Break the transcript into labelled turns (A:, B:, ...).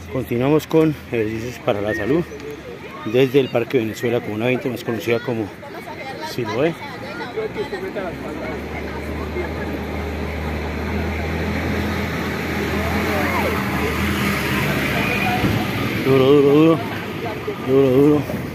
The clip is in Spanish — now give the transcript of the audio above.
A: Continuamos con ejercicios para la salud desde el Parque Venezuela, como una 20 más conocida como Siloé. Duro, duro, duro, duro, duro.